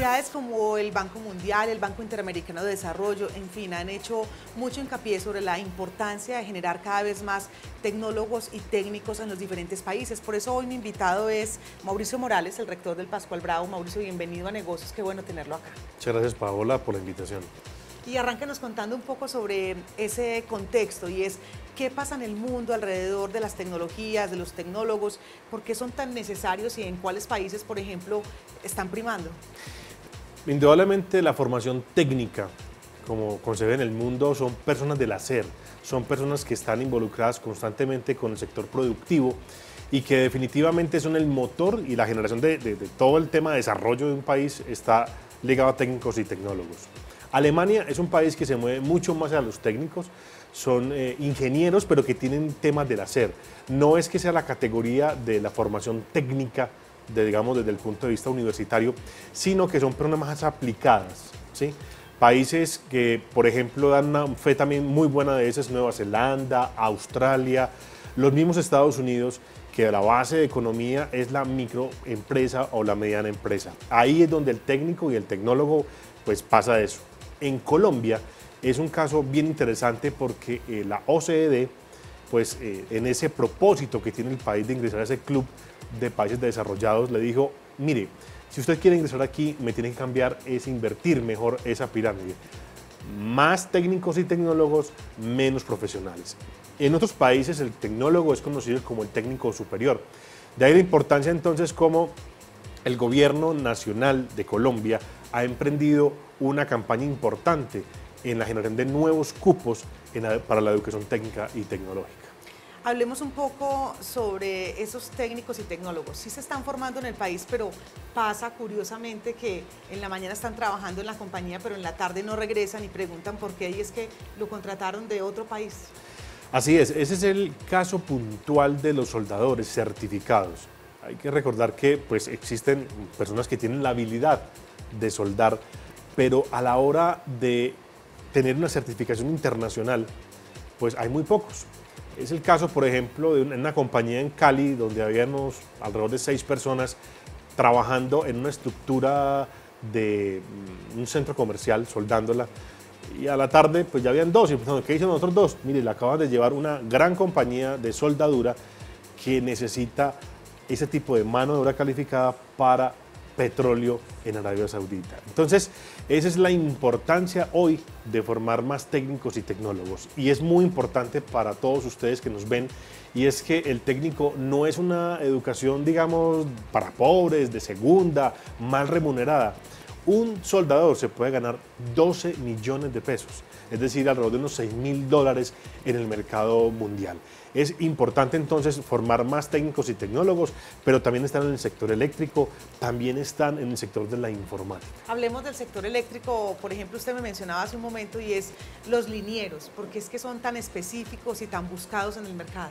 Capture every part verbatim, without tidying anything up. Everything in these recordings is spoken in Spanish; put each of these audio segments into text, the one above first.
Entidades como el Banco Mundial, el Banco Interamericano de Desarrollo, en fin, han hecho mucho hincapié sobre la importancia de generar cada vez más tecnólogos y técnicos en los diferentes países. Por eso hoy mi invitado es Mauricio Morales, el rector del Pascual Bravo. Mauricio, bienvenido a Negocios, qué bueno tenerlo acá. Muchas gracias, Paola, por la invitación. Y arránquenos contando un poco sobre ese contexto, y es qué pasa en el mundo alrededor de las tecnologías, de los tecnólogos, por qué son tan necesarios y en cuáles países, por ejemplo, están primando. Indudablemente la formación técnica, como, como se ve en el mundo, son personas del hacer, son personas que están involucradas constantemente con el sector productivo y que definitivamente son el motor, y la generación de, de, de todo el tema de desarrollo de un país está ligado a técnicos y tecnólogos. Alemania es un país que se mueve mucho más a los técnicos, son eh, ingenieros, pero que tienen temas del hacer. No es que sea la categoría de la formación técnica, de, digamos, desde el punto de vista universitario, sino que son personas más aplicadas, ¿sí? Países que, por ejemplo, dan una fe también muy buena de esas, Nueva Zelanda, Australia, los mismos Estados Unidos, que la base de economía es la microempresa o la mediana empresa. Ahí es donde el técnico y el tecnólogo pues pasa eso. En Colombia es un caso bien interesante porque eh, la O C D E, pues eh, en ese propósito que tiene el país de ingresar a ese club de países desarrollados, le dijo, mire, si usted quiere ingresar aquí, me tiene que cambiar, es invertir mejor esa pirámide. Más técnicos y tecnólogos, menos profesionales. En otros países el tecnólogo es conocido como el técnico superior. De ahí la importancia entonces como el gobierno nacional de Colombia ha emprendido una campaña importante en la generación de nuevos cupos en la, para la educación técnica y tecnológica. Hablemos un poco sobre esos técnicos y tecnólogos. Sí se están formando en el país, pero pasa curiosamente que en la mañana están trabajando en la compañía, pero en la tarde no regresan y preguntan por qué, y es que lo contrataron de otro país. Así es, ese es el caso puntual de los soldadores certificados. Hay que recordar que pues, existen personas que tienen la habilidad de soldar, pero a la hora de tener una certificación internacional, pues hay muy pocos. Es el caso, por ejemplo, de una, una compañía en Cali, donde habíamos alrededor de seis personas trabajando en una estructura de un centro comercial, soldándola, y a la tarde pues ya habían dos, y pensando, ¿qué dicen los otros dos? Mire, le acaban de llevar una gran compañía de soldadura que necesita ese tipo de mano de obra calificada para petróleo en Arabia Saudita. Entonces, esa es la importancia hoy de formar más técnicos y tecnólogos, y es muy importante para todos ustedes que nos ven, y es que el técnico no es una educación, digamos, para pobres, de segunda, mal remunerada. Un soldador se puede ganar doce millones de pesos, es decir, alrededor de unos seis mil dólares en el mercado mundial. Es importante entonces formar más técnicos y tecnólogos, pero también están en el sector eléctrico, también están en el sector de la informática. Hablemos del sector eléctrico, por ejemplo, usted me mencionaba hace un momento, y es los linieros, porque es que son tan específicos y tan buscados en el mercado.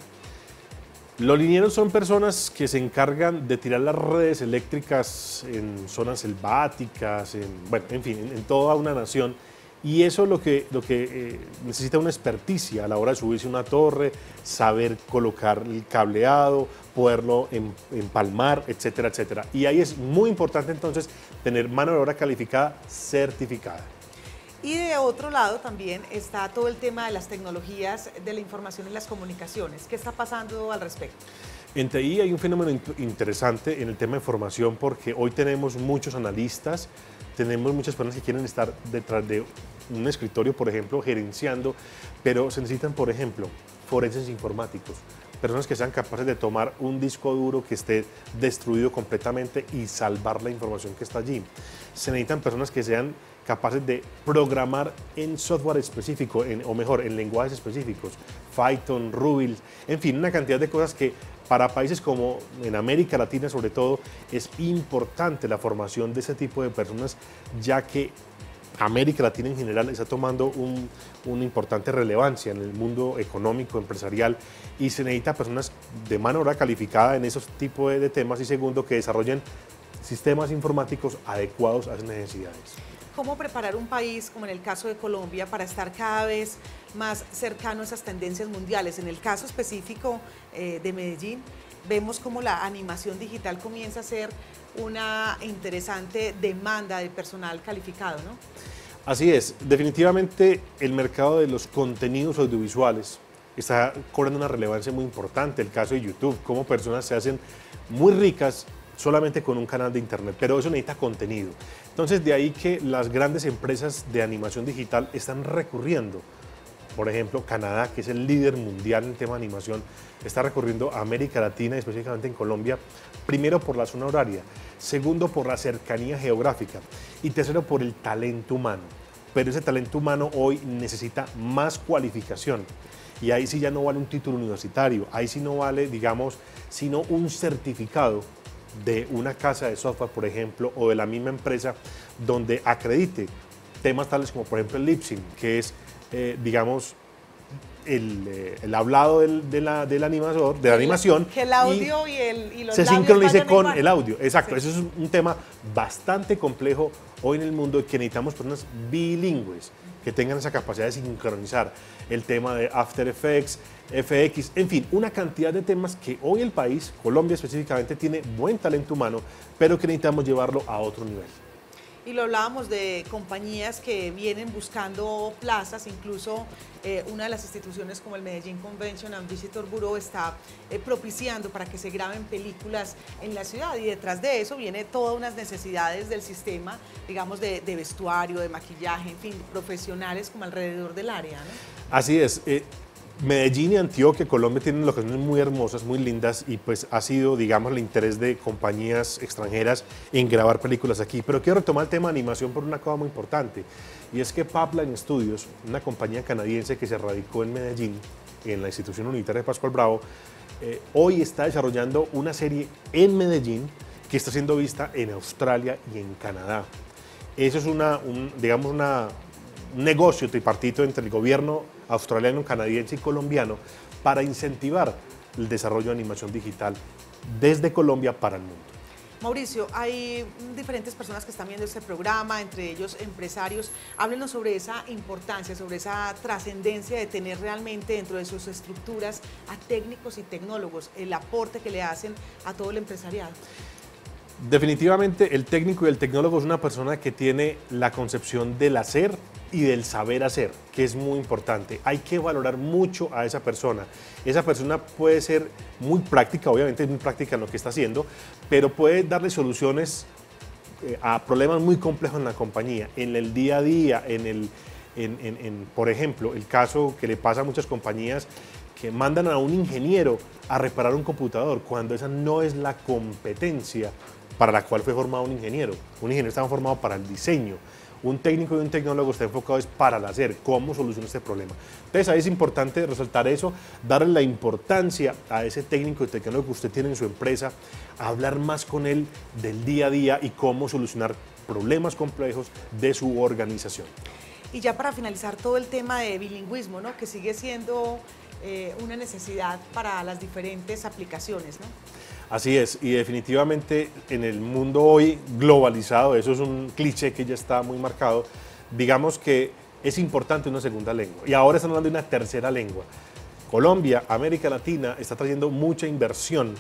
Los linieros son personas que se encargan de tirar las redes eléctricas en zonas selváticas, en, bueno, en fin, en, en toda una nación. Y eso es lo que, lo que eh, necesita una experticia a la hora de subirse a una torre, saber colocar el cableado, poderlo em, empalmar, etcétera, etcétera. Y ahí es muy importante entonces tener mano de obra calificada certificada. Y de otro lado también está todo el tema de las tecnologías de la información y las comunicaciones. ¿Qué está pasando al respecto? En T I hay un fenómeno interesante en el tema de formación, porque hoy tenemos muchos analistas, tenemos muchas personas que quieren estar detrás de un escritorio, por ejemplo, gerenciando, pero se necesitan, por ejemplo, forenses informáticos, personas que sean capaces de tomar un disco duro que esté destruido completamente y salvar la información que está allí. Se necesitan personas que sean capaces de programar en software específico, en, o mejor, en lenguajes específicos, Python, Ruby, en fin, una cantidad de cosas que para países como en América Latina sobre todo es importante la formación de ese tipo de personas, ya que América Latina en general está tomando un, una importante relevancia en el mundo económico, empresarial, y se necesita personas de mano de obra calificada en esos tipos de, de temas, y segundo, que desarrollen sistemas informáticos adecuados a esas necesidades. ¿Cómo preparar un país, como en el caso de Colombia, para estar cada vez más cercano a esas tendencias mundiales? En el caso específico eh, de Medellín, vemos como la animación digital comienza a ser una interesante demanda de personal calificado, ¿no? Así es, definitivamente el mercado de los contenidos audiovisuales está cobrando una relevancia muy importante. El caso de YouTube, cómo personas se hacen muy ricas solamente con un canal de internet, pero eso necesita contenido. Entonces, de ahí que las grandes empresas de animación digital están recurriendo. Por ejemplo, Canadá, que es el líder mundial en tema de animación, está recurriendo a América Latina, específicamente en Colombia, primero por la zona horaria, segundo por la cercanía geográfica y tercero por el talento humano. Pero ese talento humano hoy necesita más cualificación y ahí sí ya no vale un título universitario, ahí sí no vale, digamos, sino un certificado de una casa de software, por ejemplo, o de la misma empresa donde acredite temas tales como, por ejemplo, el lip sync, que es, eh, digamos, el, eh, el hablado del, de la, del animador, de la animación. Que el audio y, y, el, y los se labios sincronice con igual. el audio. Exacto, Sí. eso es un tema bastante complejo hoy en el mundo y que necesitamos personas bilingües que tengan esa capacidad de sincronizar el tema de After Effects, F X, en fin, una cantidad de temas que hoy el país, Colombia específicamente, tiene buen talento humano, pero que necesitamos llevarlo a otro nivel. Y lo hablábamos de compañías que vienen buscando plazas, incluso eh, una de las instituciones como el Medellín Convention and Visitor Bureau está eh, propiciando para que se graben películas en la ciudad y detrás de eso viene todas unas necesidades del sistema, digamos de, de vestuario, de maquillaje, en fin, profesionales como alrededor del área, ¿no? Así es. Eh, Medellín y Antioquia, Colombia, tienen locaciones muy hermosas, muy lindas y pues ha sido, digamos, el interés de compañías extranjeras en grabar películas aquí. Pero quiero retomar el tema de animación por una cosa muy importante y es que Pipeline Studios, una compañía canadiense que se radicó en Medellín, en la institución unitaria de Pascual Bravo, eh, hoy está desarrollando una serie en Medellín que está siendo vista en Australia y en Canadá. Eso es una, un, digamos, una... un negocio tripartito entre el gobierno australiano, canadiense y colombiano para incentivar el desarrollo de animación digital desde Colombia para el mundo. Mauricio, hay diferentes personas que están viendo este programa, entre ellos empresarios. Háblenos sobre esa importancia, sobre esa trascendencia de tener realmente dentro de sus estructuras a técnicos y tecnólogos, el aporte que le hacen a todo el empresariado. Definitivamente el técnico y el tecnólogo es una persona que tiene la concepción del hacer y del saber hacer, que es muy importante. Hay que valorar mucho a esa persona. Esa persona puede ser muy práctica, obviamente es muy práctica en lo que está haciendo, pero puede darle soluciones eh, a problemas muy complejos en la compañía, en el día a día, en el, en, en, en, por ejemplo, el caso que le pasa a muchas compañías que mandan a un ingeniero a reparar un computador cuando esa no es la competencia para la cual fue formado un ingeniero. Un ingeniero está formado para el diseño. Un técnico y un tecnólogo está enfocado es para el hacer, cómo soluciona este problema. Entonces ahí es importante resaltar eso, darle la importancia a ese técnico y tecnólogo que usted tiene en su empresa, hablar más con él del día a día y cómo solucionar problemas complejos de su organización. Y ya para finalizar todo el tema de bilingüismo, ¿no? Que sigue siendo eh, una necesidad para las diferentes aplicaciones, ¿no? Así es, y definitivamente en el mundo hoy globalizado, eso es un cliché que ya está muy marcado, digamos que es importante una segunda lengua. Y ahora están hablando de una tercera lengua. Colombia, América Latina, está trayendo mucha inversión,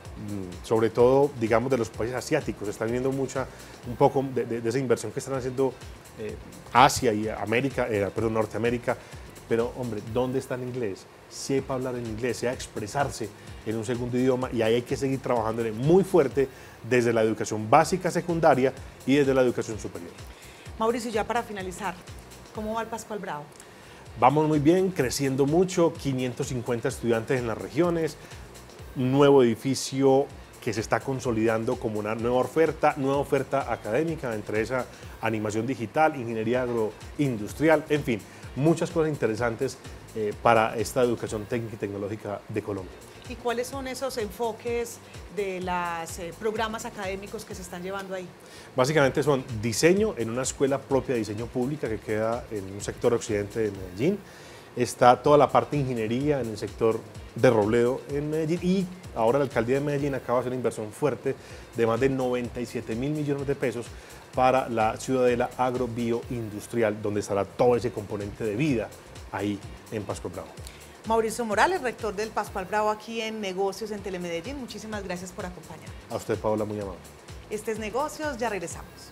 sobre todo, digamos, de los países asiáticos. Están viendo mucha, un poco de, de, de esa inversión que están haciendo eh, Asia y América, eh, perdón, Norteamérica. Pero, hombre, ¿dónde está el inglés? Sepa hablar en inglés, sepa expresarse en un segundo idioma y ahí hay que seguir trabajando muy fuerte desde la educación básica, secundaria y desde la educación superior. Mauricio, ya para finalizar, ¿cómo va el Pascual Bravo? Vamos muy bien, creciendo mucho, quinientos cincuenta estudiantes en las regiones, un nuevo edificio que se está consolidando como una nueva oferta, nueva oferta académica, entre esa animación digital, ingeniería agroindustrial, en fin, muchas cosas interesantes eh, para esta educación técnica y tecnológica de Colombia. ¿Y cuáles son esos enfoques de los eh, programas académicos que se están llevando ahí? Básicamente son diseño en una escuela propia de diseño pública que queda en un sector occidente de Medellín. Está toda la parte de ingeniería en el sector de Robledo en Medellín y ahora la alcaldía de Medellín acaba de hacer una inversión fuerte de más de noventa y siete mil millones de pesos para la ciudadela agrobioindustrial, donde estará todo ese componente de vida ahí en Pascual Bravo. Mauricio Morales, rector del Pascual Bravo aquí en Negocios en Telemedellín. Muchísimas gracias por acompañarnos. A usted, Paola, muy amable. Este es Negocios, ya regresamos.